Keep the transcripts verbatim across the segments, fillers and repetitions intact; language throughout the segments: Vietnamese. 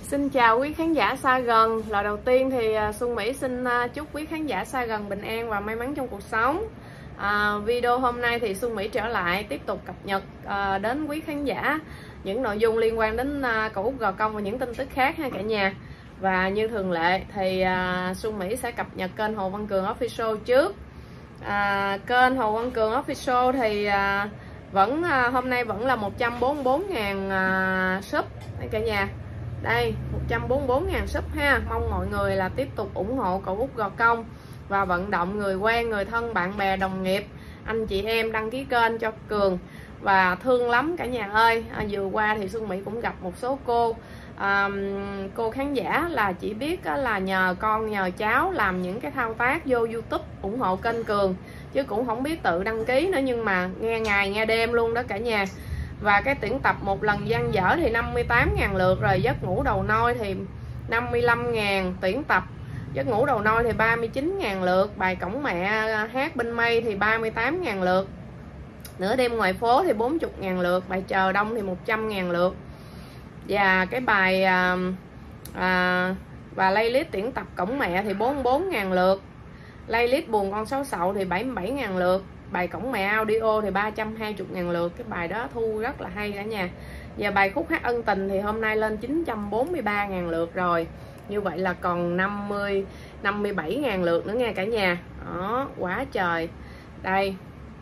Xin chào quý khán giả xa gần. Lời đầu tiên thì Xuân Mỹ xin chúc quý khán giả xa gần bình an và may mắn trong cuộc sống. à, Video hôm nay thì Xuân Mỹ trở lại tiếp tục cập nhật à, đến quý khán giả những nội dung liên quan đến à, cậu Út Gò Công và những tin tức khác ha cả nhà. Và như thường lệ thì à, Xuân Mỹ sẽ cập nhật kênh Hồ Văn Cường Official trước. à, Kênh Hồ Văn Cường Official thì à, vẫn à, hôm nay vẫn là một trăm bốn mươi bốn nghìn à, sub cả nhà. Đây một trăm bốn mươi bốn nghìn sub ha. Mong mọi người là tiếp tục ủng hộ cậu Út Gò Công và vận động người quen, người thân, bạn bè, đồng nghiệp, anh chị em đăng ký kênh cho Cường. Và thương lắm cả nhà ơi, à, vừa qua thì Xuân Mỹ cũng gặp một số cô à, cô khán giả là chỉ biết là nhờ con nhờ cháu làm những cái thao tác vô YouTube ủng hộ kênh Cường, chứ cũng không biết tự đăng ký nữa, nhưng mà nghe ngày nghe đêm luôn đó cả nhà. Và cái tuyển tập một lần dang dở thì năm mươi tám nghìn lượt rồi, giấc ngủ đầu nôi thì năm mươi lăm nghìn, tuyển tập giấc ngủ đầu nôi thì ba mươi chín nghìn lượt, bài cổng mẹ hát bên mây thì ba mươi tám nghìn lượt, nửa đêm ngoài phố thì bốn mươi nghìn lượt, bài chờ đông thì một trăm nghìn lượt. Và cái bài à, à, và playlist tuyển tập cổng mẹ thì bốn mươi bốn nghìn lượt, playlist buồn con sáu sậu thì bảy mươi bảy nghìn lượt, bài cổng mẹ audio thì ba trăm hai mươi nghìn lượt. Cái bài đó thu rất là hay cả nhà. Và bài khúc hát ân tình thì hôm nay lên chín trăm bốn mươi ba nghìn lượt rồi. Như vậy là còn năm mươi, năm mươi bảy nghìn lượt nữa nghe cả nhà. Đó, quá trời. Đây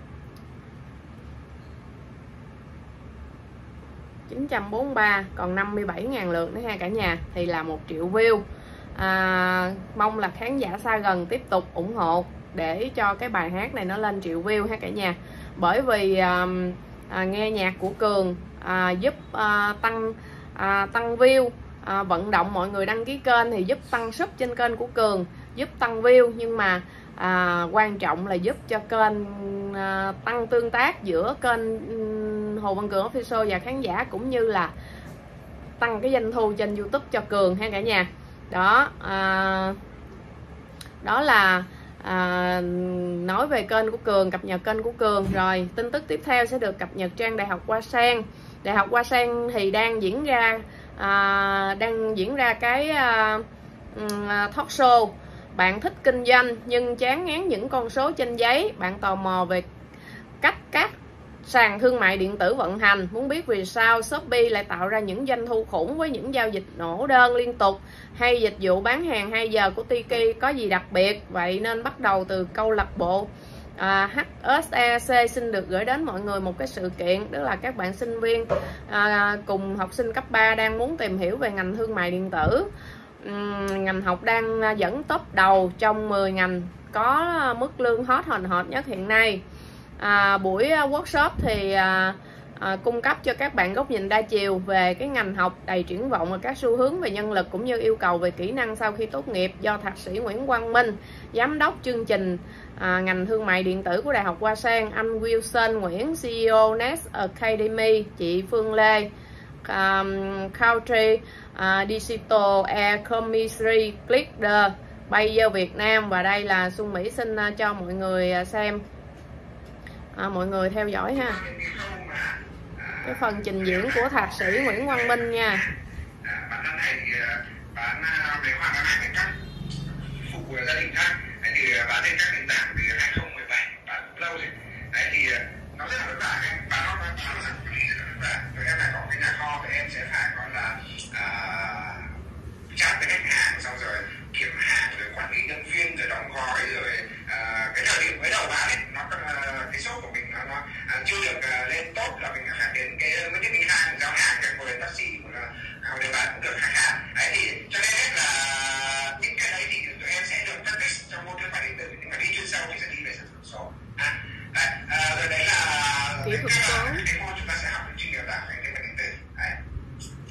chín trăm bốn mươi ba, còn năm mươi bảy nghìn lượt nữa ha cả nhà, thì là một triệu view. à, Mong là khán giả xa gần tiếp tục ủng hộ để cho cái bài hát này nó lên triệu view ha cả nhà. Bởi vì à, à, nghe nhạc của Cường à, giúp à, tăng à, tăng view, à, vận động mọi người đăng ký kênh thì giúp tăng sub trên kênh của Cường, giúp tăng view, nhưng mà à, quan trọng là giúp cho kênh à, tăng tương tác giữa kênh um, Hồ Văn Cường Official và khán giả, cũng như là tăng cái doanh thu trên YouTube cho Cường ha cả nhà. Đó, à, đó là à, nói về kênh của Cường, cập nhật kênh của Cường. Rồi tin tức tiếp theo sẽ được cập nhật trang Đại học Hoa Sen. Đại học Hoa Sen thì đang diễn ra à, đang diễn ra cái à, talk show. Bạn thích kinh doanh nhưng chán ngán những con số trên giấy, bạn tò mò về cách các sàn thương mại điện tử vận hành, muốn biết vì sao Shopee lại tạo ra những doanh thu khủng với những giao dịch nổ đơn liên tục, hay dịch vụ bán hàng hai giờ của Tiki có gì đặc biệt. Vậy nên bắt đầu từ câu lạc bộ à, hát ét e xê xin được gửi đến mọi người một cái sự kiện, đó là các bạn sinh viên à, cùng học sinh cấp ba đang muốn tìm hiểu về ngành thương mại điện tử. uhm, Ngành học đang dẫn top đầu trong mười ngành có mức lương hot hòn hot nhất hiện nay. À, buổi workshop thì à, à, cung cấp cho các bạn góc nhìn đa chiều về cái ngành học đầy triển vọng và các xu hướng về nhân lực cũng như yêu cầu về kỹ năng sau khi tốt nghiệp, do thạc sĩ Nguyễn Quang Minh, giám đốc chương trình à, ngành thương mại điện tử của Đại học Hoa Sen, anh Wilson Nguyễn, xê e ô Nest Academy, chị Phương Lê, um, Country uh, Digital Air Commissary Leader Bayer Việt Nam. Và đây là Xuân Mỹ xin uh, cho mọi người uh, xem. À, mọi người theo dõi ha cái phần trình diễn của thạc sĩ Nguyễn Quang Minh nha. Bản thân này thì bán về hoa hàng các phục vụ gia đình khác, thì bán trên các nền tảng từ hai không một bảy, bán lâu rồi. Đấy thì nó rất là vất vả, em bán nó bán nó rất là vất vả. Rồi em lại có cái nhà kho thì em sẽ phải gọi là chat với khách hàng, xong rồi kiểm hàng, rồi quản lý nhân viên, rồi đóng gói, rồi uh, cái thời điểm mới đầu bán ấy, nó uh, cái shop của mình nó, nó uh, chưa được uh, lên tốt, là mình phải đến cái mấy cái mình hàng giao hàng, cái ngồi taxi của là uh, để bán cũng được khách hàng. Đấy thì cho nên là những cái đấy thì tụi em sẽ được phân tích trong môn thương mại điện tử, nhưng mà đi chuyên sâu thì sẽ đi về sản xuất số. À, đấy, uh, rồi đấy là kỹ thuật số. Cái môn chúng ta sẽ học chương trình đào tạo về thương mại điện tử. Đấy.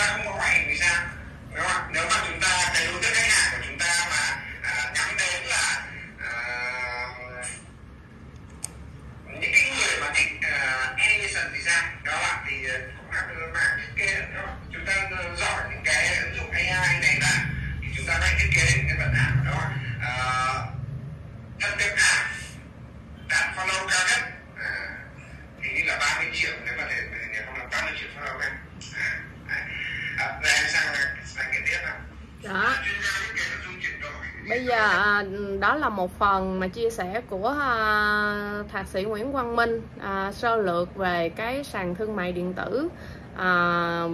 ta không có ngoại hình thì sao, đúng không? Nếu mà chúng ta cái đối tượng khách hàng của chúng ta mà à, nhắm đến là à, những cái người mà thích uh, animation thì sao, đó ạ, thì cũng là mảng thiết kế đó. Chúng ta giỏi những cái ứng dụng a i này là thì chúng ta phải thiết kế những cái vật ảo đó, thân tượng ảo đạt follow cao nhất à, thì như là ba mươi triệu, nếu mà để nếu không là ba mươi triệu follow em à, à, rồi em sang sang cái tiếp nào. Đó. Bây giờ đó là một phần mà chia sẻ của uh, thạc sĩ Nguyễn Quang Minh, uh, sơ lược về cái sàn thương mại điện tử uh,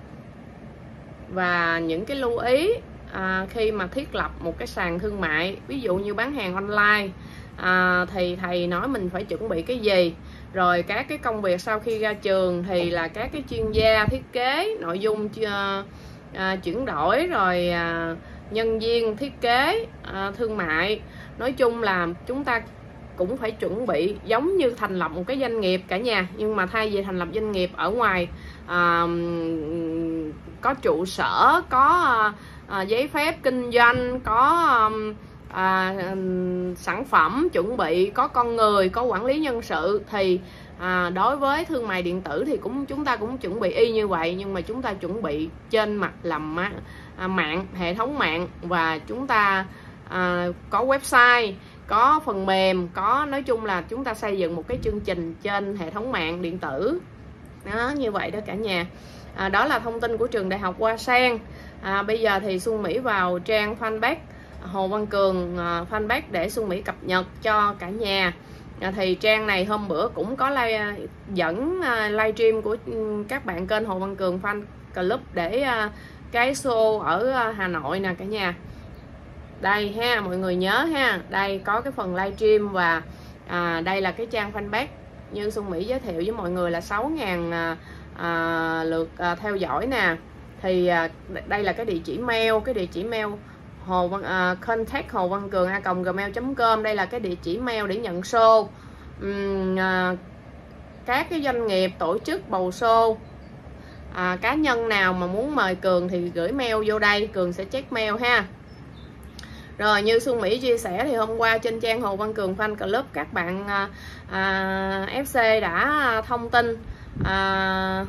và những cái lưu ý uh, khi mà thiết lập một cái sàn thương mại, ví dụ như bán hàng online uh, thì thầy nói mình phải chuẩn bị cái gì, rồi các cái công việc sau khi ra trường thì là các cái chuyên gia thiết kế nội dung uh, uh, chuyển đổi, rồi uh, nhân viên thiết kế à, thương mại. Nói chung là chúng ta cũng phải chuẩn bị giống như thành lập một cái doanh nghiệp cả nhà, nhưng mà thay vì thành lập doanh nghiệp ở ngoài à, có trụ sở, có à, giấy phép kinh doanh, có à, sản phẩm chuẩn bị, có con người, có quản lý nhân sự, thì à, đối với thương mại điện tử thì cũng chúng ta cũng chuẩn bị y như vậy, nhưng mà chúng ta chuẩn bị trên mặt làm À, mạng, hệ thống mạng, và chúng ta à, có website, có phần mềm, có nói chung là chúng ta xây dựng một cái chương trình trên hệ thống mạng điện tử đó, như vậy đó cả nhà. À, đó là thông tin của trường Đại học Hoa Sen. À, bây giờ thì Xuân Mỹ vào trang fanpage Hồ Văn Cường, à, fanpage để Xuân Mỹ cập nhật cho cả nhà. À, thì trang này hôm bữa cũng có live, dẫn uh, livestream của các bạn kênh Hồ Văn Cường Fan Club để uh, cái show ở Hà Nội nè cả nhà. Đây ha, mọi người nhớ ha, đây có cái phần livestream, và à, đây là cái trang fanpage như Xuân Mỹ giới thiệu với mọi người là sáu nghìn à, à, lượt à, theo dõi nè. Thì à, đây là cái địa chỉ mail, cái địa chỉ mail Hồ Văn à, contact hồ văn cường a còng gmail chấm com. Đây là cái địa chỉ mail để nhận show. Uhm, à, các cái doanh nghiệp tổ chức bầu show, à, cá nhân nào mà muốn mời Cường thì gửi mail vô đây, Cường sẽ check mail ha. Rồi như Xuân Mỹ chia sẻ thì hôm qua trên trang Hồ Văn Cường Fan Club các bạn à, à, ép xê đã thông tin à,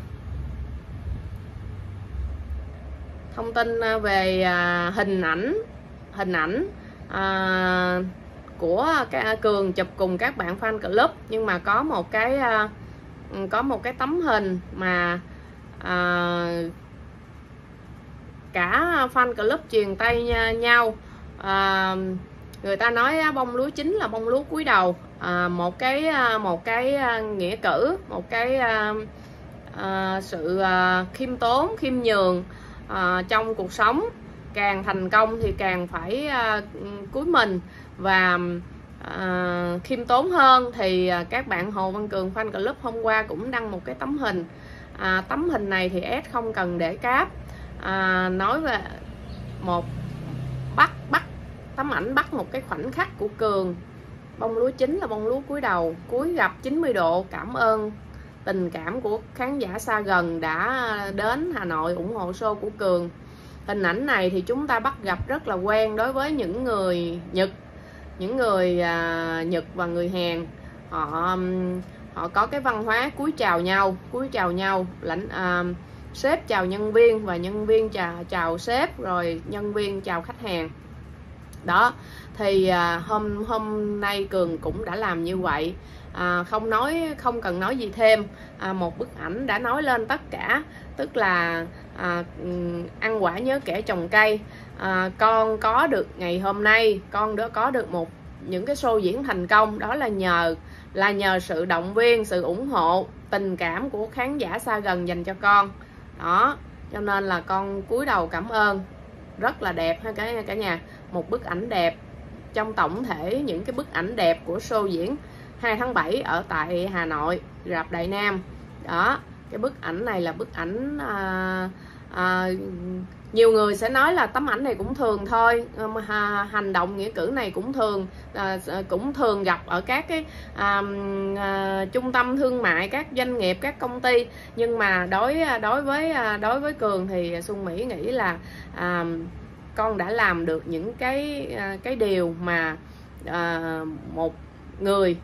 thông tin về à, hình ảnh hình ảnh à, của cái Cường chụp cùng các bạn Fan Club, nhưng mà có một cái à, có một cái tấm hình mà à, cả Fan Club truyền tay nhau. À, người ta nói bông lúa chín là bông lúa cúi đầu. À, một cái một cái nghĩa cử, một cái à, à, sự à, khiêm tốn, khiêm nhường à, trong cuộc sống. Càng thành công thì càng phải à, cúi mình và à, khiêm tốn hơn. Thì à, các bạn Hồ Văn Cường Fan Club hôm qua cũng đăng một cái tấm hình. À, tấm hình này thì S không cần để cáp, à, nói về một bắt bắt tấm ảnh bắt một cái khoảnh khắc của Cường. Bông lúa chín là bông lúa cúi đầu, cúi gặp chín mươi độ, cảm ơn tình cảm của khán giả xa gần đã đến Hà Nội ủng hộ show của Cường. Hình ảnh này thì chúng ta bắt gặp rất là quen đối với những người Nhật, những người à, Nhật và người Hàn. Họ họ có cái văn hóa cúi chào nhau, cúi chào nhau, lãnh à, sếp chào nhân viên và nhân viên chào chào sếp, rồi nhân viên chào khách hàng. Đó thì à, hôm hôm nay Cường cũng đã làm như vậy. À, không nói không cần nói gì thêm, à, một bức ảnh đã nói lên tất cả. Tức là à, ăn quả nhớ kẻ trồng cây. À, con có được ngày hôm nay, con đã có được một những cái show diễn thành công, đó là nhờ là nhờ sự động viên, sự ủng hộ, tình cảm của khán giả xa gần dành cho con. Đó, cho nên là con cúi đầu cảm ơn. Rất là đẹp ha cả, cả nhà. Một bức ảnh đẹp trong tổng thể những cái bức ảnh đẹp của show diễn hai tháng bảy ở tại Hà Nội, rạp Đại Nam. Đó, cái bức ảnh này là bức ảnh à, à, nhiều người sẽ nói là tấm ảnh này cũng thường thôi, à, hành động nghĩa cử này cũng thường, à, cũng thường gặp ở các cái à, à, trung tâm thương mại, các doanh nghiệp, các công ty. Nhưng mà đối đối với đối với Cường thì Xuân Mỹ nghĩ là à, con đã làm được những cái cái điều mà à, một người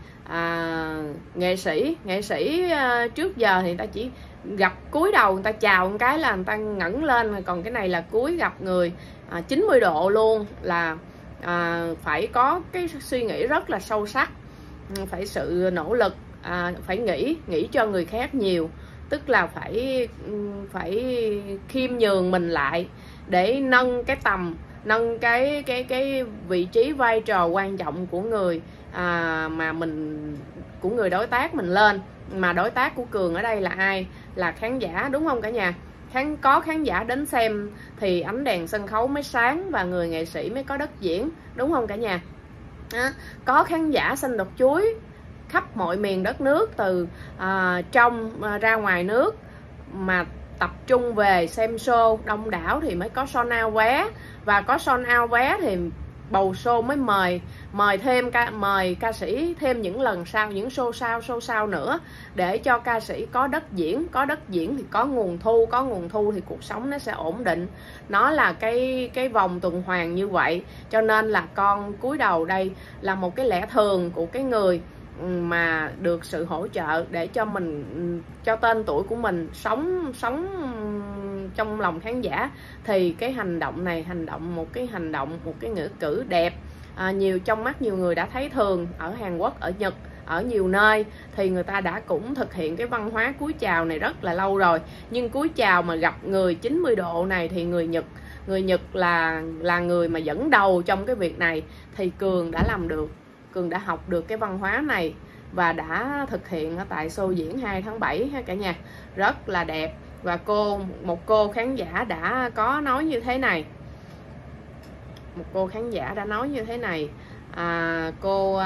à, nghệ sĩ nghệ sĩ à, trước giờ thì người ta chỉ gặp cúi đầu, người ta chào một cái là người ta ngẩng lên, còn cái này là cúi gặp người à, chín mươi độ luôn, là à, phải có cái suy nghĩ rất là sâu sắc, phải sự nỗ lực, à, phải nghĩ nghĩ cho người khác nhiều, tức là phải phải khiêm nhường mình lại để nâng cái tầm, nâng cái cái cái vị trí vai trò quan trọng của người à, mà mình của người đối tác mình lên. Mà đối tác của Cường ở đây là ai? Là khán giả, đúng không cả nhà? Khán có khán giả đến xem thì ánh đèn sân khấu mới sáng và người nghệ sĩ mới có đất diễn, đúng không cả nhà? À, có khán giả xanh đọt chuối khắp mọi miền đất nước, từ à, trong à, ra ngoài nước mà tập trung về xem show đông đảo thì mới có sold out vé, và có sold out vé thì bầu show mới mời mời thêm ca mời ca sĩ thêm những lần sau, những show sau show sau nữa, để cho ca sĩ có đất diễn. Có đất diễn thì có nguồn thu, có nguồn thu thì cuộc sống nó sẽ ổn định. Nó là cái cái vòng tuần hoàn như vậy. Cho nên là con cúi đầu đây là một cái lẽ thường của cái người mà được sự hỗ trợ để cho mình, cho tên tuổi của mình sống sống trong lòng khán giả. Thì cái hành động này, hành động một cái hành động một cái ngữ cử đẹp, à, nhiều trong mắt nhiều người đã thấy thường. Ở Hàn Quốc, ở Nhật, ở nhiều nơi thì người ta đã cũng thực hiện cái văn hóa cúi chào này rất là lâu rồi. Nhưng cúi chào mà gặp người chín mươi độ này thì người Nhật người Nhật là là người mà dẫn đầu trong cái việc này, thì Cường đã làm được. Cường đã học được cái văn hóa này và đã thực hiện ở tại show diễn hai tháng bảy ha cả nhà, rất là đẹp. Và cô một cô khán giả đã có nói như thế này, một cô khán giả đã nói như thế này à, cô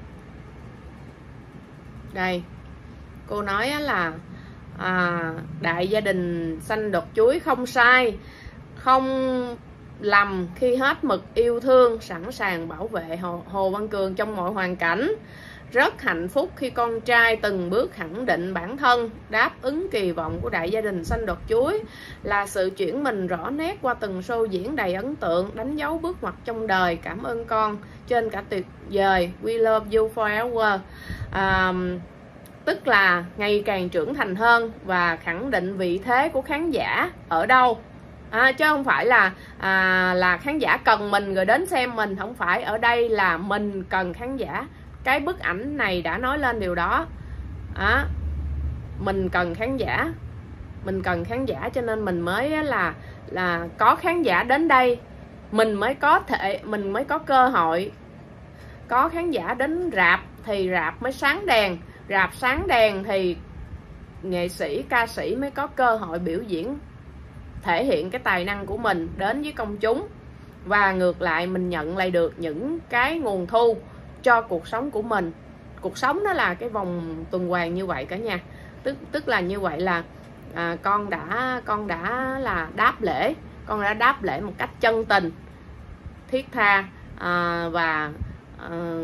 đây cô nói là à, đại gia đình xanh đọt chuối không sai, không lầm khi hết mực yêu thương, sẵn sàng bảo vệ Hồ, Hồ Văn Cường trong mọi hoàn cảnh. Rất hạnh phúc khi con trai từng bước khẳng định bản thân, đáp ứng kỳ vọng của đại gia đình xanh đọt chuối, là sự chuyển mình rõ nét qua từng show diễn đầy ấn tượng, đánh dấu bước ngoặt trong đời. Cảm ơn con trên cả tuyệt vời, we love you forever. À, tức là ngày càng trưởng thành hơn và khẳng định vị thế của khán giả ở đâu. À, chứ không phải là à, là khán giả cần mình rồi đến xem mình, không phải. Ở đây là mình cần khán giả. Cái bức ảnh này đã nói lên điều đó. À, mình cần khán giả, mình cần khán giả cho nên mình mới là là có khán giả đến đây, mình mới có thể mình mới có cơ hội. Có khán giả đến rạp thì rạp mới sáng đèn, rạp sáng đèn thì nghệ sĩ, ca sĩ mới có cơ hội biểu diễn, thể hiện cái tài năng của mình đến với công chúng. Và ngược lại mình nhận lại được những cái nguồn thu cho cuộc sống của mình. Cuộc sống nó là cái vòng tuần hoàn như vậy cả nhà. Tức tức là như vậy là à, con đã con đã là đáp lễ, con đã đáp lễ một cách chân tình, thiết tha à, và à,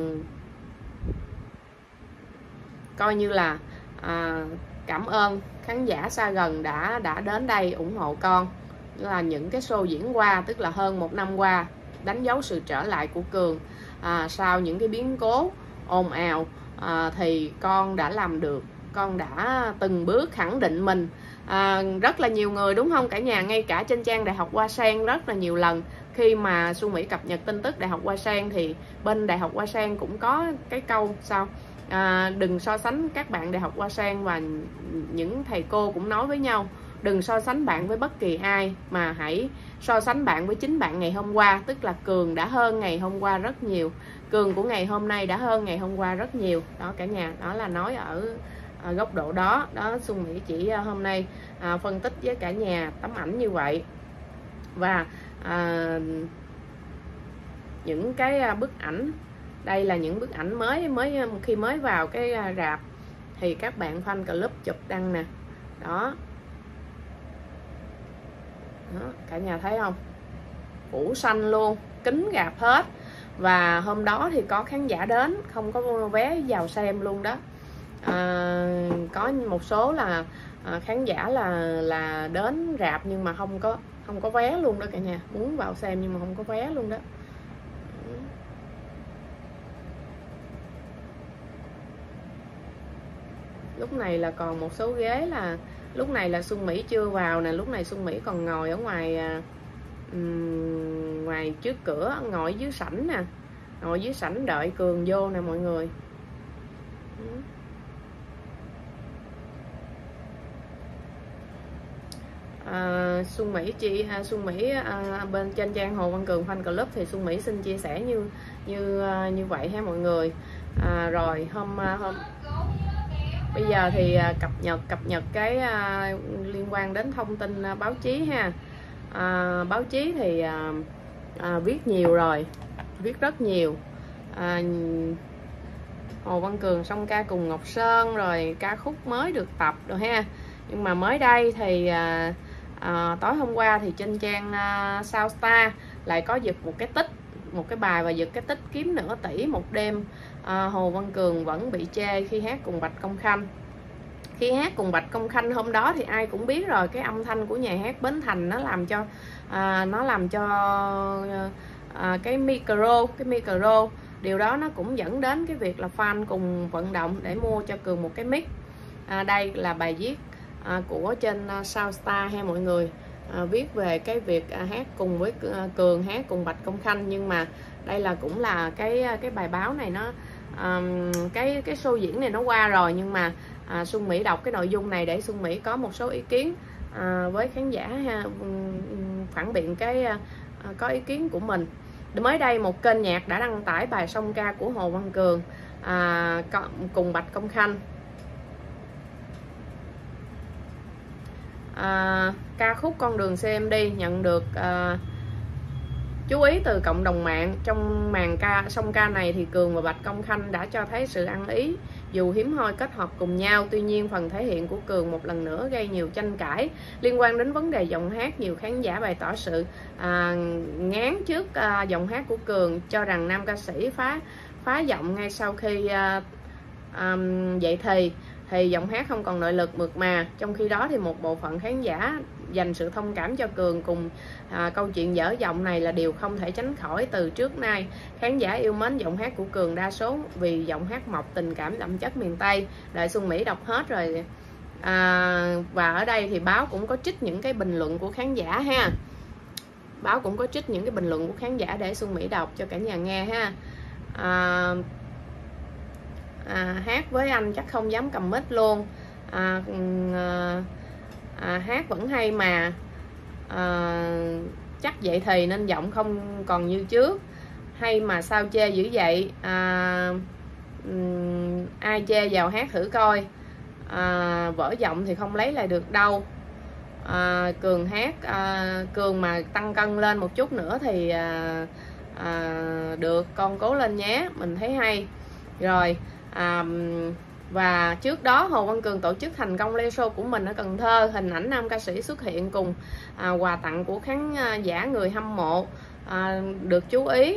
coi như là à, cảm ơn khán giả xa gần đã đã đến đây ủng hộ con. Là những cái show diễn qua, tức là hơn một năm qua, đánh dấu sự trở lại của Cường à, sau những cái biến cố ồn ào à, thì con đã làm được, con đã từng bước khẳng định mình. À, rất là nhiều người, đúng không cả nhà? Ngay cả trên trang Đại học Hoa Sen rất là nhiều lần khi mà Xuân Mỹ cập nhật tin tức Đại học Hoa Sen thì bên Đại học Hoa Sen cũng có cái câu sao à, đừng so sánh các bạn Đại học Hoa Sen, và những thầy cô cũng nói với nhau đừng so sánh bạn với bất kỳ ai, mà hãy so sánh bạn với chính bạn ngày hôm qua. Tức là Cường đã hơn ngày hôm qua rất nhiều, Cường của ngày hôm nay đã hơn ngày hôm qua rất nhiều. Đó cả nhà, đó là nói ở à, góc độ đó. Đó Xuân Mỹ chỉ à, hôm nay à, phân tích với cả nhà tấm ảnh như vậy. Và à, những cái à, bức ảnh, đây là những bức ảnh mới mới khi mới vào cái à, rạp thì các bạn fan club chụp đăng nè. Đó, Đó, cả nhà thấy không, phủ xanh luôn, kính gạp hết. Và hôm đó thì có khán giả đến không có vé vào xem luôn đó. À, có một số là à, khán giả là là đến rạp nhưng mà không có không có vé luôn đó cả nhà, muốn vào xem nhưng mà không có vé luôn đó. Lúc này là còn một số ghế là lúc này là Xuân Mỹ chưa vào nè, lúc này Xuân Mỹ còn ngồi ở ngoài um, ngoài trước cửa, ngồi dưới sảnh nè, ngồi dưới sảnh đợi Cường vô nè mọi người. À, Xuân Mỹ chị à, Xuân Mỹ à, bên trên trang Hồ Văn Cường Fan Club thì Xuân Mỹ xin chia sẻ như như như vậy ha mọi người. À, rồi hôm hôm bây giờ thì cập nhật cập nhật cái à, liên quan đến thông tin à, báo chí ha. À, báo chí thì à, à, viết nhiều rồi, viết rất nhiều. À, Hồ Văn Cường song ca cùng Ngọc Sơn rồi ca khúc mới được tập rồi ha. Nhưng mà mới đây thì à, à, tối hôm qua thì trên trang à, Sao Star lại có giật một cái tích, một cái bài và giật cái tích kiếm nửa tỷ một đêm. à, Hồ Văn Cường vẫn bị chê khi hát cùng Bạch Công Khanh. Khi hát cùng Bạch Công Khanh hôm đó thì ai cũng biết rồi, cái âm thanh của nhà hát Bến Thành nó làm cho à, nó làm cho à, cái micro cái micro điều đó nó cũng dẫn đến cái việc là fan cùng vận động để mua cho Cường một cái mic. À, đây là bài viết à, của trên uh, Sao Star ha mọi người, à, viết về cái việc à, hát cùng với uh, Cường, hát cùng Bạch Công Khanh. Nhưng mà đây là cũng là cái cái bài báo này nó um, cái cái show diễn này nó qua rồi, nhưng mà à, Xuân Mỹ đọc cái nội dung này để Xuân Mỹ có một số ý kiến à, với khán giả ha, phản biện cái à, có ý kiến của mình. Mới đây một kênh nhạc đã đăng tải bài song ca của Hồ Văn Cường à, cùng Bạch Công Khanh. À, ca khúc Con Đường xê em đê nhận được à, chú ý từ cộng đồng mạng. Trong màn ca song ca này thì Cường và Bạch Công Khanh đã cho thấy sự ăn ý dù hiếm hoi kết hợp cùng nhau. Tuy nhiên phần thể hiện của Cường một lần nữa gây nhiều tranh cãi liên quan đến vấn đề giọng hát. Nhiều khán giả bày tỏ sự à, ngán trước à, giọng hát của Cường, cho rằng nam ca sĩ phá phá giọng ngay sau khi à, à, dậy thì thì giọng hát không còn nội lực mượt mà. Trong khi đó thì một bộ phận khán giả dành sự thông cảm cho Cường cùng à, câu chuyện dở giọng này là điều không thể tránh khỏi. Từ trước nay khán giả yêu mến giọng hát của Cường đa số vì giọng hát mộc, tình cảm đậm chất miền Tây. Đợi Xuân Mỹ đọc hết rồi à, và ở đây thì báo cũng có trích những cái bình luận của khán giả ha. Báo cũng có trích những cái bình luận của khán giả để Xuân Mỹ đọc cho cả nhà nghe ha. à, À, hát với anh chắc không dám cầm mic luôn. à, à, à, Hát vẫn hay mà à, chắc vậy thì nên giọng không còn như trước. Hay mà sao chê dữ vậy? à, um, Ai chê vào hát thử coi. à, Vỡ giọng thì không lấy lại được đâu. à, Cường hát à, Cường mà tăng cân lên một chút nữa thì à, à, được, con cố lên nhé, mình thấy hay rồi. À, và trước đó Hồ Văn Cường tổ chức thành công live show của mình ở Cần Thơ. Hình ảnh nam ca sĩ xuất hiện cùng à, quà tặng của khán giả người hâm mộ à, được chú ý.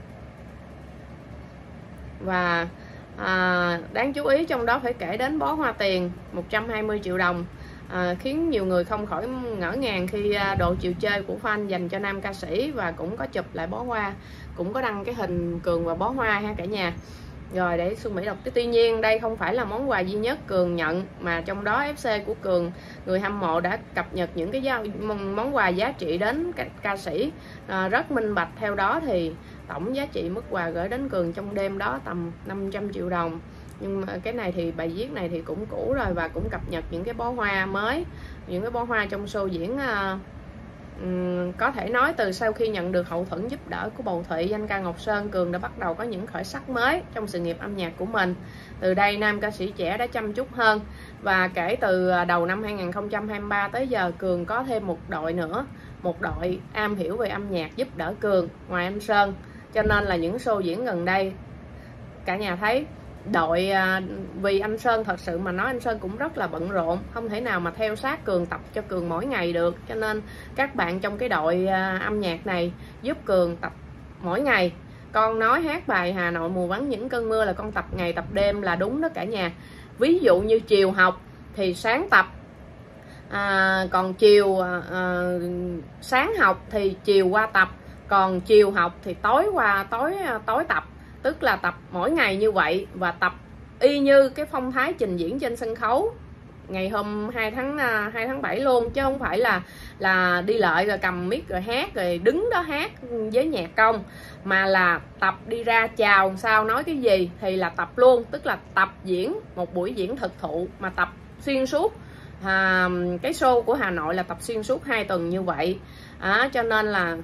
Và à, đáng chú ý trong đó phải kể đến bó hoa tiền một trăm hai mươi triệu đồng, à, khiến nhiều người không khỏi ngỡ ngàng khi độ chiều chơi của fan dành cho nam ca sĩ. Và cũng có chụp lại bó hoa, cũng có đăng cái hình Cường và bó hoa ha cả nhà. Rồi để Xuân Mỹ đọc. Tuy nhiên đây không phải là món quà duy nhất Cường nhận, mà trong đó ép xê của Cường, người hâm mộ đã cập nhật những cái món quà giá trị đến ca, ca sĩ à, rất minh bạch. Theo đó thì tổng giá trị mức quà gửi đến Cường trong đêm đó tầm năm trăm triệu đồng. Nhưng mà cái này thì bài viết này thì cũng cũ rồi, và cũng cập nhật những cái bó hoa mới, những cái bó hoa trong show diễn. À, Uhm, có thể nói từ sau khi nhận được hậu thuẫn giúp đỡ của Bầu Thụy, danh ca Ngọc Sơn, Cường đã bắt đầu có những khởi sắc mới trong sự nghiệp âm nhạc của mình. Từ đây nam ca sĩ trẻ đã chăm chút hơn, và kể từ đầu năm hai nghìn không trăm hai mươi ba tới giờ, Cường có thêm một đội nữa, một đội am hiểu về âm nhạc giúp đỡ Cường ngoài anh Sơn. Cho nên là những show diễn gần đây cả nhà thấy đội à, vì anh Sơn thật sự mà nói anh Sơn cũng rất là bận rộn, không thể nào mà theo sát Cường tập cho Cường mỗi ngày được, cho nên các bạn trong cái đội à, âm nhạc này giúp Cường tập mỗi ngày. Con nói hát bài Hà Nội mùa vắng những cơn mưa là con tập ngày tập đêm là đúng đó cả nhà. Ví dụ như chiều học thì sáng tập, à, còn chiều à, sáng học thì chiều qua tập, còn chiều học thì tối qua tối tối tập, tức là tập mỗi ngày như vậy và tập y như cái phong thái trình diễn trên sân khấu ngày hôm hai tháng bảy luôn, chứ không phải là là đi lợi rồi cầm mic rồi hát rồi đứng đó hát với nhạc công, mà là tập đi ra chào sao nói cái gì thì là tập luôn, tức là tập diễn một buổi diễn thực thụ mà tập xuyên suốt. À, cái show của Hà Nội là tập xuyên suốt hai tuần như vậy, à, cho nên là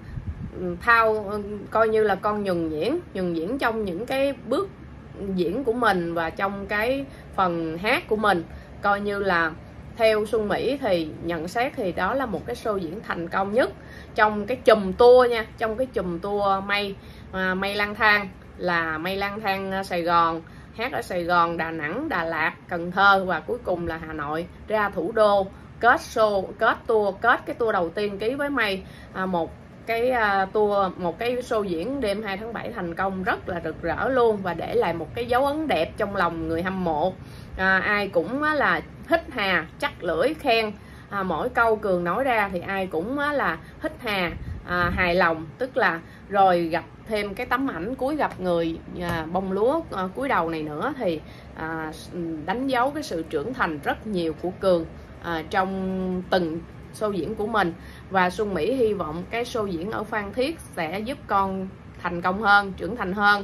thao coi như là con nhuần nhuyễn nhuần nhuyễn trong những cái bước diễn của mình và trong cái phần hát của mình. Coi như là theo Xuân Mỹ thì nhận xét thì đó là một cái show diễn thành công nhất trong cái chùm tour nha, trong cái chùm tour Mây à, Mây lang thang, là Mây lang thang Sài Gòn, hát ở Sài Gòn, Đà Nẵng, Đà Lạt, Cần Thơ và cuối cùng là Hà Nội, ra thủ đô kết show, kết tour, kết cái tour đầu tiên ký với Mây, à, một cái uh, tour, một cái show diễn đêm hai tháng bảy thành công rất là rực rỡ luôn, và để lại một cái dấu ấn đẹp trong lòng người hâm mộ. À, ai cũng uh, là hít hà chắc lưỡi khen, à, mỗi câu Cường nói ra thì ai cũng uh, là hít hà à, hài lòng, tức là rồi gặp thêm cái tấm ảnh cuối gặp người à, bông lúa à, cuối đầu này nữa thì à, đánh dấu cái sự trưởng thành rất nhiều của Cường à, trong từng show diễn của mình. Và Xuân Mỹ hy vọng cái show diễn ở Phan Thiết sẽ giúp con thành công hơn, trưởng thành hơn,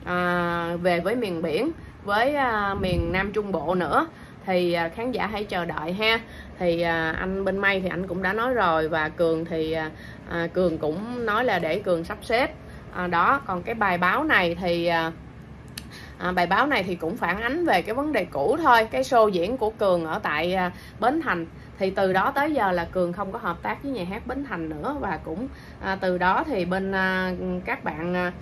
à, về với miền biển, với à, miền Nam Trung Bộ nữa, thì à, khán giả hãy chờ đợi ha. Thì à, anh bên Mây thì anh cũng đã nói rồi, và Cường thì à, Cường cũng nói là để Cường sắp xếp à, đó. Còn cái bài báo này thì à, à, bài báo này thì cũng phản ánh về cái vấn đề cũ thôi, cái show diễn của Cường ở tại à, Bến Thành. Thì từ đó tới giờ là Cường không có hợp tác với nhà hát Bến Thành nữa, và cũng à, từ đó thì bên à, các bạn à,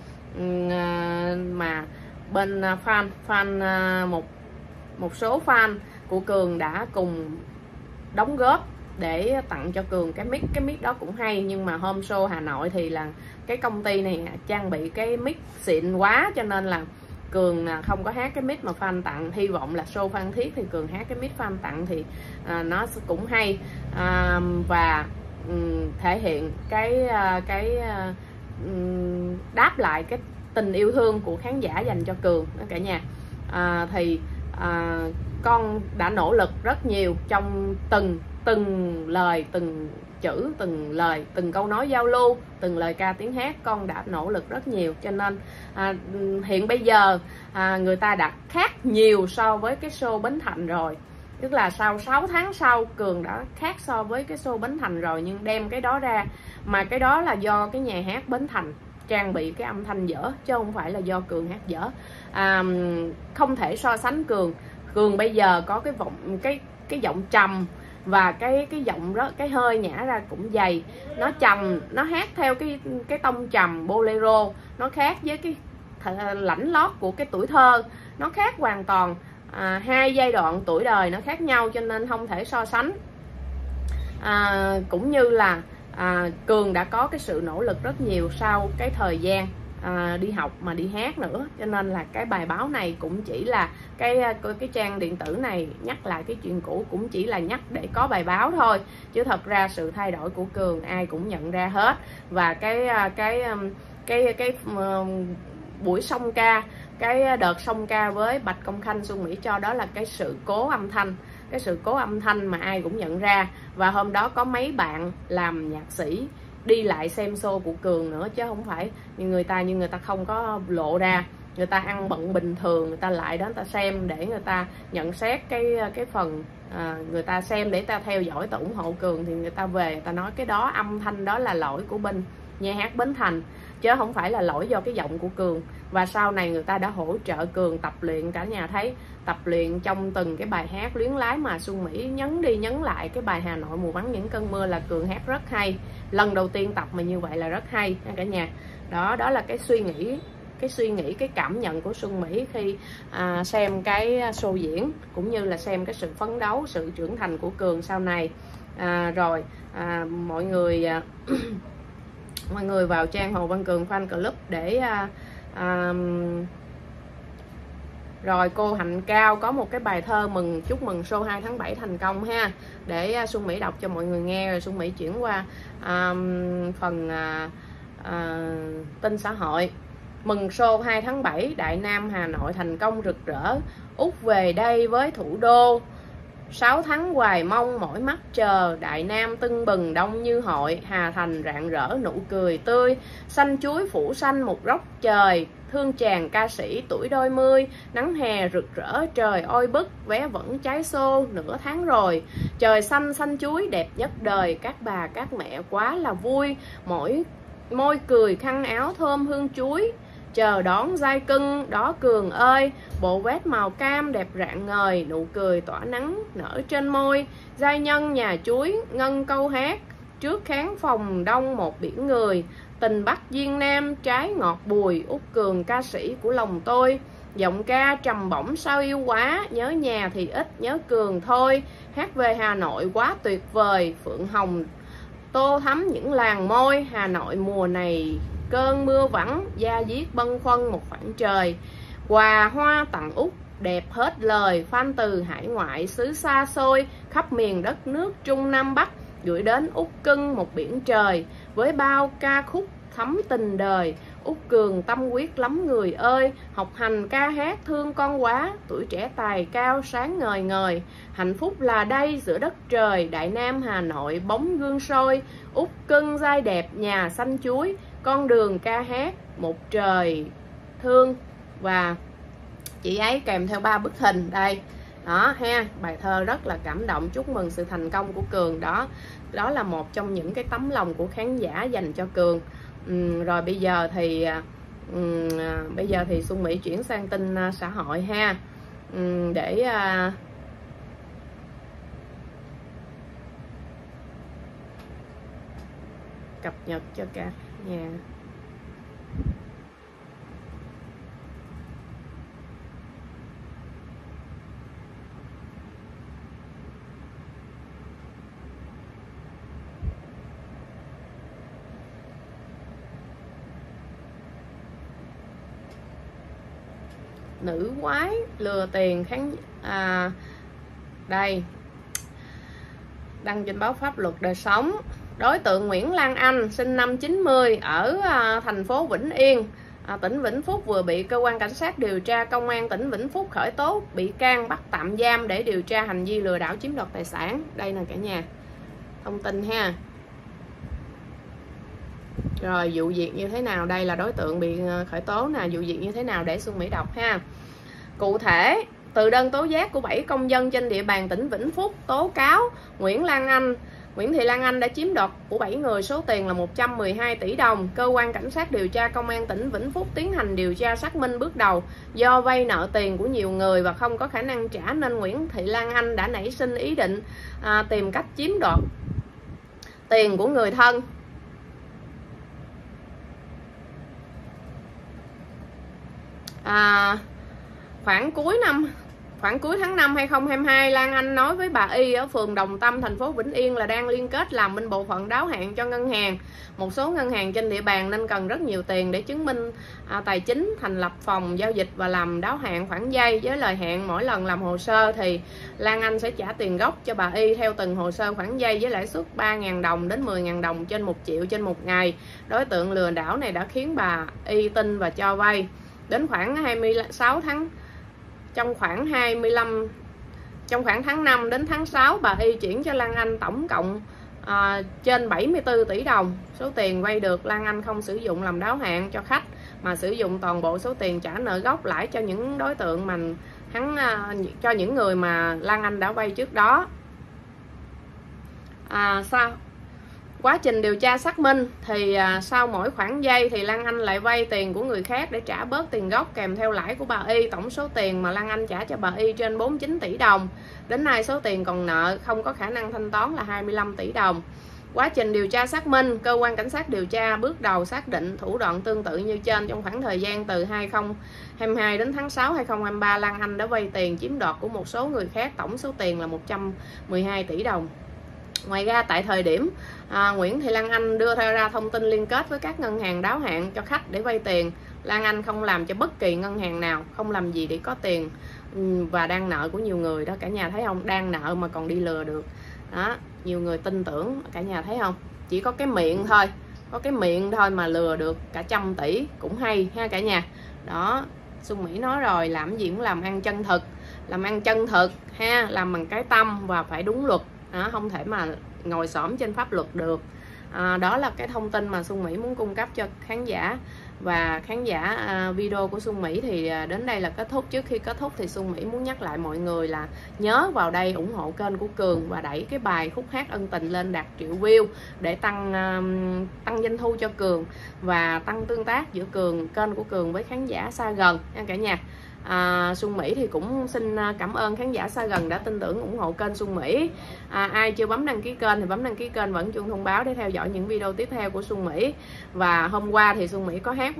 à, mà bên à, fan fan à, một một số fan của Cường đã cùng đóng góp để tặng cho Cường cái mic. Cái mic đó cũng hay, nhưng mà hôm show Hà Nội thì là cái công ty này trang bị cái mic xịn quá, cho nên là Cường không có hát cái mic mà fan tặng. Hy vọng là show Phan Thiết thì Cường hát cái mic fan tặng thì à, nó cũng hay, à, và um, thể hiện cái uh, cái uh, đáp lại cái tình yêu thương của khán giả dành cho Cường đó cả nhà. À, thì à, con đã nỗ lực rất nhiều trong từng từng lời, từng chữ, từng lời, từng câu nói giao lưu, từng lời ca tiếng hát, con đã nỗ lực rất nhiều. Cho nên à, hiện bây giờ à, người ta đã khác nhiều so với cái show Bến Thành rồi, tức là sau sáu tháng sau Cường đã khác so với cái show Bến Thành rồi, nhưng đem cái đó ra, mà cái đó là do cái nhà hát Bến Thành trang bị cái âm thanh dở, chứ không phải là do Cường hát dở. À, không thể so sánh Cường. Cường bây giờ có cái vọng cái cái giọng trầm, và cái cái giọng đó, cái hơi nhả ra cũng dày, nó trầm, nó hát theo cái cái tông trầm bolero, nó khác với cái lãnh lót của cái tuổi thơ, nó khác hoàn toàn. À, hai giai đoạn tuổi đời nó khác nhau, cho nên không thể so sánh. À, cũng như là à, Cường đã có cái sự nỗ lực rất nhiều sau cái thời gian à, đi học mà đi hát nữa, cho nên là cái bài báo này cũng chỉ là cái cái trang điện tử này nhắc lại cái chuyện cũ, cũng chỉ là nhắc để có bài báo thôi, chứ thật ra sự thay đổi của Cường ai cũng nhận ra hết. Và cái cái cái cái, cái uh, buổi song ca, cái đợt song ca với Bạch Công Khanh, Xuân Mỹ cho đó là cái sự cố âm thanh, cái sự cố âm thanh mà ai cũng nhận ra. Và hôm đó có mấy bạn làm nhạc sĩ đi lại xem show của Cường nữa, chứ không phải như người ta như người ta không có lộ ra. Người ta ăn bận bình thường, người ta lại đó người ta xem để người ta nhận xét cái cái phần à, người ta xem để ta theo dõi, ta ủng hộ Cường, thì người ta về người ta nói cái đó âm thanh đó là lỗi của bên nhà hát Bến Thành, chứ không phải là lỗi do cái giọng của Cường. Và sau này người ta đã hỗ trợ Cường tập luyện, cả nhà thấy tập luyện trong từng cái bài hát luyến lái mà Xuân Mỹ nhấn đi nhấn lại. Cái bài Hà Nội mùa vắng những cơn mưa là Cường hát rất hay, lần đầu tiên tập mà như vậy là rất hay cả nhà. Đó đó là cái suy nghĩ cái suy nghĩ, cái cảm nhận của Xuân Mỹ khi à, xem cái show diễn, cũng như là xem cái sự phấn đấu, sự trưởng thành của Cường sau này. À, rồi à, mọi người à, mọi người vào trang Hồ Văn Cường Fan Club để à, à, rồi cô Hạnh Cao có một cái bài thơ mừng, chúc mừng show hai tháng bảy thành công ha, để Xuân Mỹ đọc cho mọi người nghe. Rồi Xuân Mỹ chuyển qua à, phần à, à, tin xã hội. Mừng show hai tháng bảy, Đại Nam Hà Nội thành công rực rỡ, Úc về đây với thủ đô, sáu tháng hoài mong mỏi mắt chờ, Đại Nam tưng bừng đông như hội, Hà Thành rạng rỡ nụ cười tươi, xanh chuối phủ xanh một góc trời, thương chàng ca sĩ tuổi đôi mươi, nắng hè rực rỡ trời oi bức, vé vẫn cháy xô nửa tháng rồi, trời xanh xanh chuối đẹp nhất đời, các bà các mẹ quá là vui, mỗi môi cười khăn áo thơm hương chuối, chờ đón giai cưng đó Cường ơi, bộ vest màu cam đẹp rạng ngời, nụ cười tỏa nắng nở trên môi, giai nhân nhà chuối ngân câu hát, trước khán phòng đông một biển người, tình Bắc duyên Nam trái ngọt bùi, Út Cường ca sĩ của lòng tôi, giọng ca trầm bổng sao yêu quá, nhớ nhà thì ít nhớ Cường thôi, hát về Hà Nội quá tuyệt vời, Phượng Hồng tô thắm những làn môi, Hà Nội mùa này cơn mưa vắng, da diết bâng khuâng một khoảng trời, quà hoa tặng Úc đẹp hết lời, fan từ hải ngoại xứ xa xôi, khắp miền đất nước Trung Nam Bắc, gửi đến Úc cưng một biển trời, với bao ca khúc thắm tình đời, Út Cường tâm quyết lắm người ơi, học hành ca hát thương con quá, tuổi trẻ tài cao sáng ngời ngời, hạnh phúc là đây giữa đất trời, Đại Nam Hà Nội bóng gương soi, Út cưng giai đẹp nhà xanh chuối, con đường ca hát một trời thương. Và chị ấy kèm theo ba bức hình đây đó ha, bài thơ rất là cảm động, chúc mừng sự thành công của Cường. Đó đó là một trong những cái tấm lòng của khán giả dành cho Cường. Ừ, rồi bây giờ thì ừ, bây giờ thì Xuân Mỹ chuyển sang tin uh, xã hội ha, ừ, để uh, cập nhật cho cả nhà. Nữ quái lừa tiền khán à, đây đăng trên báo Pháp Luật Đời Sống. Đối tượng Nguyễn Lan Anh sinh năm chín mươi ở à, thành phố Vĩnh Yên, à, tỉnh Vĩnh Phúc vừa bị cơ quan cảnh sát điều tra công an tỉnh Vĩnh Phúc khởi tố bị can bắt tạm giam để điều tra hành vi lừa đảo chiếm đoạt tài sản. Đây nè cả nhà, thông tin ha. Rồi vụ việc như thế nào, đây là đối tượng bị khởi tố nè, vụ việc như thế nào để Xuân Mỹ đọc ha. Cụ thể, từ đơn tố giác của bảy công dân trên địa bàn tỉnh Vĩnh Phúc tố cáo Nguyễn Lan Anh, Nguyễn Thị Lan Anh đã chiếm đoạt của bảy người số tiền là một trăm mười hai tỷ đồng. Cơ quan cảnh sát điều tra công an tỉnh Vĩnh Phúc tiến hành điều tra xác minh bước đầu, do vay nợ tiền của nhiều người và không có khả năng trả nên Nguyễn Thị Lan Anh đã nảy sinh ý định à, tìm cách chiếm đoạt tiền của người thân. À, khoảng cuối năm khoảng cuối tháng năm hai nghìn không trăm hai mươi hai, Lan Anh nói với bà Y ở phường Đồng Tâm, thành phố Vĩnh Yên là đang liên kết làm bên bộ phận đáo hạn cho ngân hàng, một số ngân hàng trên địa bàn nên cần rất nhiều tiền để chứng minh à, tài chính, thành lập phòng giao dịch và làm đáo hạn khoản vay. Với lời hẹn mỗi lần làm hồ sơ thì Lan Anh sẽ trả tiền gốc cho bà Y theo từng hồ sơ khoản vay với lãi suất ba nghìn đồng đến mười nghìn đồng trên một triệu trên một ngày. Đối tượng lừa đảo này đã khiến bà Y tin và cho vay. Đến khoảng hai mươi sáu tháng trong khoảng hai mươi lăm trong khoảng tháng năm đến tháng sáu, bà Y chuyển cho Lan Anh tổng cộng à, trên bảy mươi tư tỷ đồng. Số tiền vay được Lan Anh không sử dụng làm đáo hạn cho khách mà sử dụng toàn bộ số tiền trả nợ gốc lãi cho những đối tượng mà hắn à, cho những người mà Lan Anh đã vay trước đó. À, sao quá trình điều tra xác minh thì à, sau mỗi khoản vay thì Lan Anh lại vay tiền của người khác để trả bớt tiền gốc kèm theo lãi của bà Y. Tổng số tiền mà Lan Anh trả cho bà Y trên bốn mươi chín tỷ đồng. Đến nay số tiền còn nợ không có khả năng thanh toán là hai mươi lăm tỷ đồng. Quá trình điều tra xác minh, cơ quan cảnh sát điều tra bước đầu xác định thủ đoạn tương tự như trên. Trong khoảng thời gian từ hai nghìn không trăm hai mươi hai đến tháng sáu năm hai nghìn không trăm hai mươi ba, Lan Anh đã vay tiền chiếm đoạt của một số người khác, tổng số tiền là một trăm mười hai tỷ đồng. Ngoài ra, tại thời điểm à, Nguyễn Thị Lan Anh đưa ra thông tin liên kết với các ngân hàng đáo hạn cho khách để vay tiền, Lan Anh không làm cho bất kỳ ngân hàng nào, không làm gì để có tiền và đang nợ của nhiều người đó cả nhà thấy không, đang nợ mà còn đi lừa được đó, nhiều người tin tưởng cả nhà thấy không, chỉ có cái miệng thôi, có cái miệng thôi mà lừa được cả trăm tỷ cũng hay ha cả nhà. Đó, Xuân Mỹ nói rồi, làm gì cũng làm ăn chân thực, làm ăn chân thực ha, làm bằng cái tâm và phải đúng luật đó, không thể mà ngồi xổm trên pháp luật được. À, đó là cái thông tin mà Xuân Mỹ muốn cung cấp cho khán giả. Và khán giả à, video của Xuân Mỹ thì à, đến đây là kết thúc. Trước khi kết thúc thì Xuân Mỹ muốn nhắc lại mọi người là nhớ vào đây ủng hộ kênh của Cường và đẩy cái bài Khúc Hát Ân Tình lên đạt triệu view để tăng à, tăng doanh thu cho Cường và tăng tương tác giữa Cường, kênh của Cường với khán giả xa gần nha cả nhà. À, Xuân Mỹ thì cũng xin cảm ơn khán giả xa gần đã tin tưởng ủng hộ kênh Xuân Mỹ. À, ai chưa bấm đăng ký kênh thì bấm đăng ký kênh, vẫn chuông thông báo để theo dõi những video tiếp theo của Xuân Mỹ. Và hôm qua thì Xuân Mỹ có hát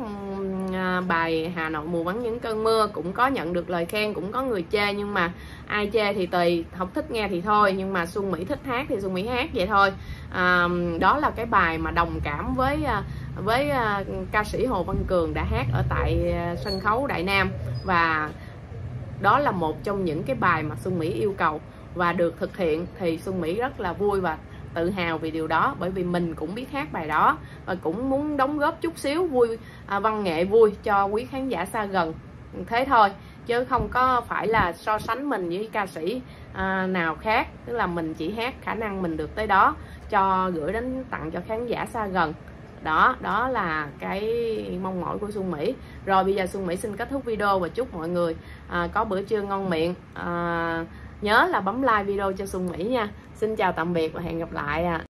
à, bài Hà Nội mùa vắng những cơn mưa, cũng có nhận được lời khen, cũng có người chê, nhưng mà ai chê thì tùy, không thích nghe thì thôi, nhưng mà Xuân Mỹ thích hát thì Xuân Mỹ hát vậy thôi. À, đó là cái bài mà đồng cảm với với uh, ca sĩ Hồ Văn Cường đã hát ở tại uh, sân khấu Đại Nam, và đó là một trong những cái bài mà Xuân Mỹ yêu cầu và được thực hiện, thì Xuân Mỹ rất là vui và tự hào vì điều đó, bởi vì mình cũng biết hát bài đó và cũng muốn đóng góp chút xíu vui à, văn nghệ vui cho quý khán giả xa gần, thế thôi, chứ không có phải là so sánh mình với ca sĩ à, nào khác, tức là mình chỉ hát khả năng mình được tới đó cho gửi đến tặng cho khán giả xa gần. Đó, đó là cái mong mỏi của Xuân Mỹ. Rồi bây giờ Xuân Mỹ xin kết thúc video và chúc mọi người à, có bữa trưa ngon miệng. à, Nhớ là bấm like video cho Xuân Mỹ nha. Xin chào tạm biệt và hẹn gặp lại. à.